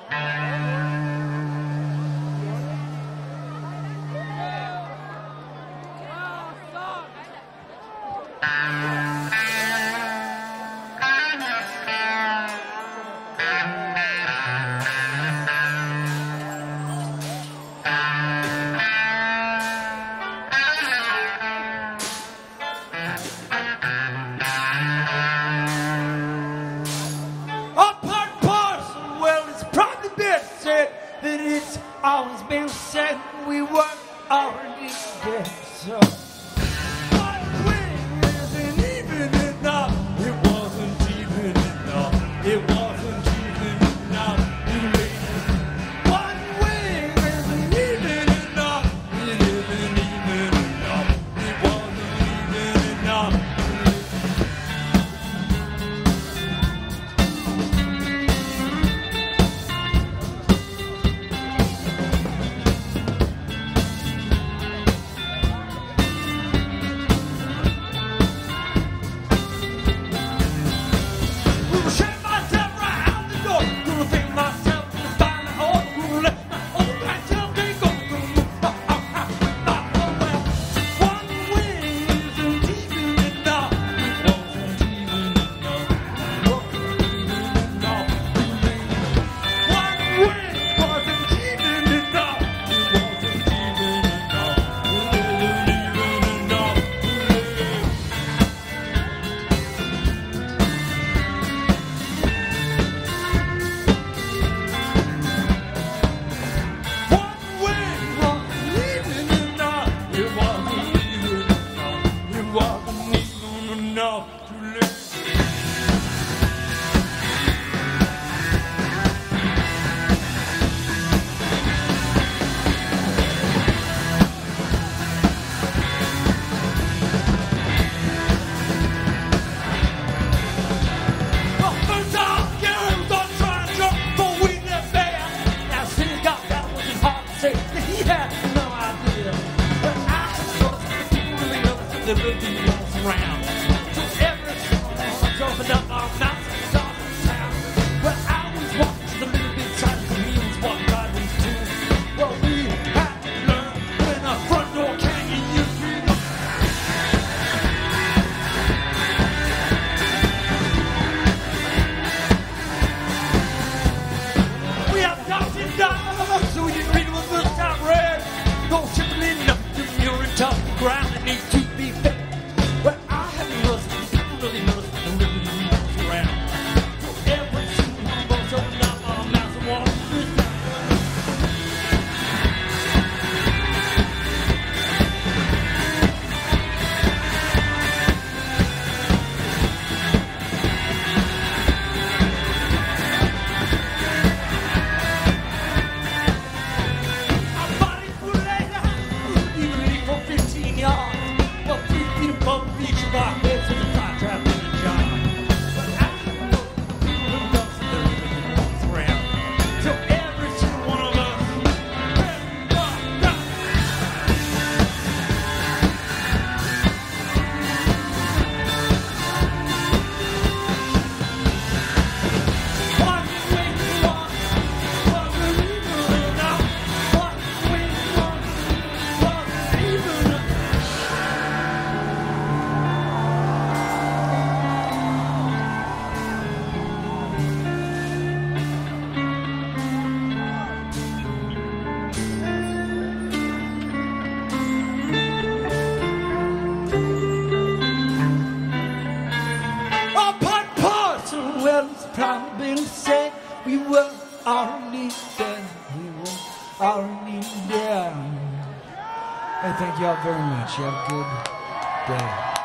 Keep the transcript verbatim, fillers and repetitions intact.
That it's always been said we were already dead. So one wing isn't even enough. It wasn't even enough. It wasn't even enough. One wing isn't even enough. It isn't even enough. It wasn't even enough. The rhythm rolls around. So every song I opened up our mouths and saw the sound. Well, I was watching the little bit side of me was what God was doing. Well, we had to learn when our front door can't get you through. We have doubts and doubts, so you read with the top red. No simply nothing, you're in tough ground that needs to be fixed. Well, I haven't noticed, I really noticed the rhythm moves around. So every single one of us open up our mouths and walk this down. Our bodies will lay down, even for fifteen yards. Well, three feet above each of our heads is a fire trap in the jar. But I know the dust of the rhythm walks around. So every single one of us, red, rock, rock. One wing, one, wasn't even enough. One wing, one, wasn't even enough. Apart parcel, well, it's probably been said we were already dead. We were already dead. Hey, thank y'all very much. You have a good day.